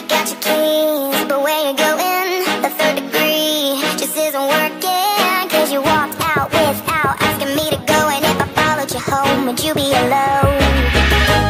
got your keys, but where you going? The third degree just isn't working, 'cause you walked out without asking me to go. And if I followed you home, would you be alone?